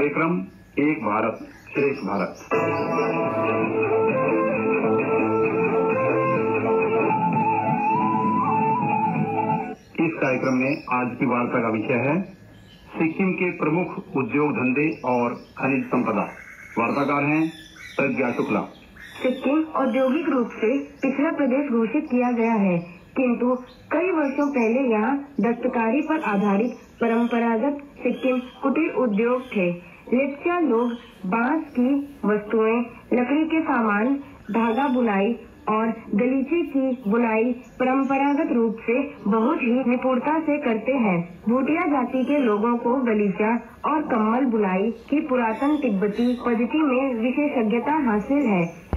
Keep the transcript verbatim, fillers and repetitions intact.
कार्यक्रम एक भारत श्रेष्ठ भारत। इस कार्यक्रम में आज की वार्ता का विषय है सिक्किम के प्रमुख उद्योग धंधे और खनिज संपदा। वार्ताकार हैं प्रज्ञा शुक्ला। सिक्किम औद्योगिक रूप से पिछड़ा प्रदेश घोषित किया गया है, किंतु कई वर्षों पहले यहाँ दस्तकारी पर आधारित परंपरागत सिक्किम कुटीर उद्योग थे। लेप्चा लोग बांस की वस्तुएं, लकड़ी के सामान, धागा बुनाई और गलीचे की बुनाई परंपरागत रूप से बहुत ही निपुणता से करते हैं। भूटिया जाति के लोगों को गलीचा और कम्बल बुनाई की पुरातन तिब्बती पद्धति में विशेषज्ञता हासिल है।